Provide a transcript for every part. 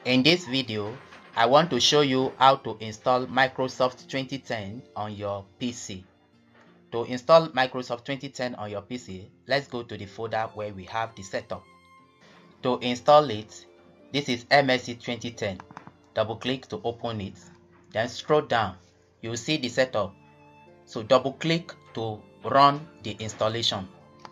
In this video, I want to show you how to install Microsoft 2010 on your PC. To install Microsoft 2010 on your PC, let's go to the folder where we have the setup. To install it, this is MSC 2010. Double click to open it, then scroll down. You'll see the setup. So double click to run the installation.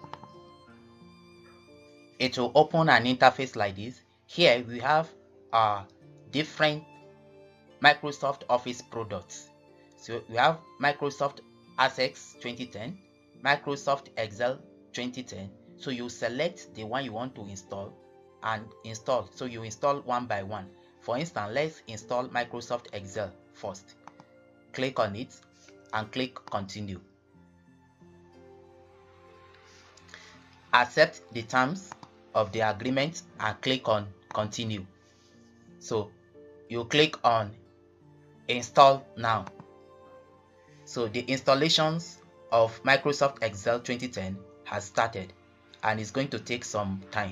It will open an interface like this. Here we have different Microsoft Office products. So we have Microsoft Access 2010, Microsoft Excel 2010. So you select the one you want to install and install. So you install one by one. For instance, let's install Microsoft Excel first. Click on it and click continue. Accept the terms of the agreement and click on continue. So you click on install now. So the installations of Microsoft Excel 2010 has started and it's going to take some time.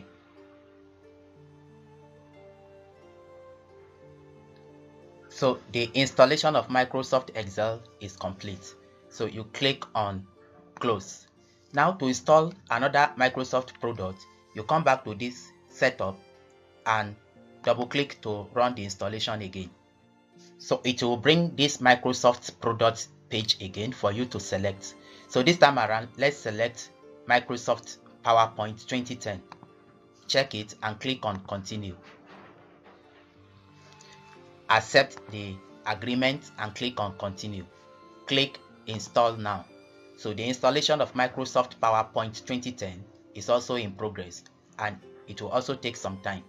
So the installation of Microsoft Excel is complete. So you click on close. Now to install another Microsoft product, you come back to this setup and double click to run the installation again. So it will bring this Microsoft product page again for you to select. So this time around, let's select Microsoft PowerPoint 2010. Check it and click on continue. Accept the agreement and click on continue. Click install now. So the installation of Microsoft PowerPoint 2010 is also in progress and it will also take some time.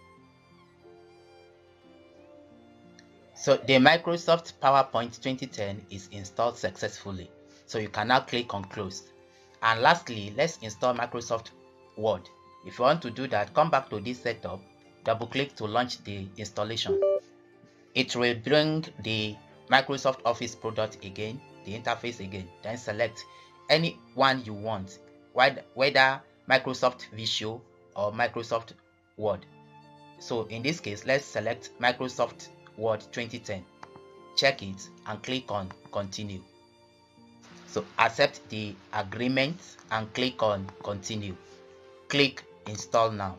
So the Microsoft PowerPoint 2010 is installed successfully. So you can now click on close. And lastly, let's install Microsoft Word. If you want to do that, come back to this setup, double click to launch the installation. It will bring the Microsoft Office product again, the interface again, then select any one you want, whether Microsoft Visio or Microsoft Word. So in this case, let's select Microsoft Word 2010. Check it and click on continue. So accept the agreement and click on continue. Click install now.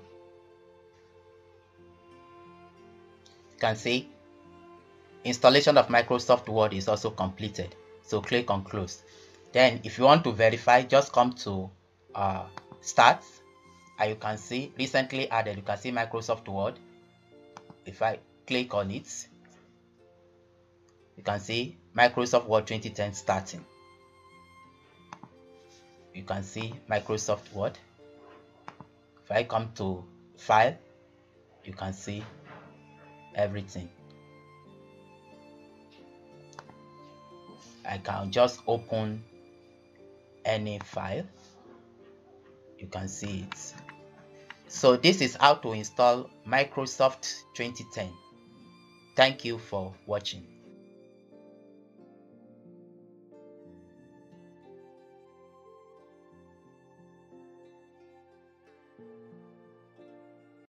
You can see installation of Microsoft Word is also completed. So click on close. Then if you want to verify, just come to start and you can see recently added. You can see Microsoft Word. If I click on it, you can see Microsoft Word 2010 starting. You can see Microsoft Word. If I come to file, you can see everything. I can just open any file. You can see it. So this is how to install Microsoft 2010. Thank you for watching.